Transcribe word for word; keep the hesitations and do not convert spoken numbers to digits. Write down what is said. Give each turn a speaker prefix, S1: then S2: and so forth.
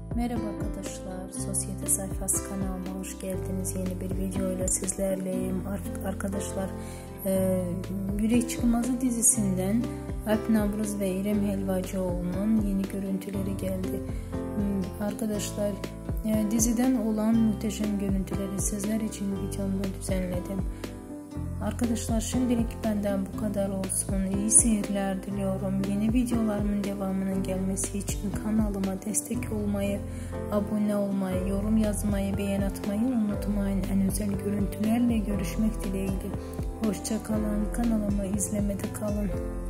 S1: Merhaba arkadaşlar, Sosyete Sayfası kanalıma hoş geldiniz. Yeni bir videoyla sizlerleyim. Arkadaşlar, e, Yürek Çıkmazı dizisinden Alp Navruz ve İrem Helvacıoğlu'nun yeni görüntüleri geldi. Arkadaşlar, e, diziden olan muhteşem görüntüleri sizler için videomda düzenledim. Arkadaşlar, şimdilik benden bu kadar olsun. İyi seyirler diliyorum. Yeni videolarımın devamının gelmesi için kanalıma destek olmayı, abone olmayı, yorum yazmayı, beğen atmayı unutmayın. En özel görüntülerle görüşmek dileğiyle. Hoşça kalın. Kanalımı izlemede kalın.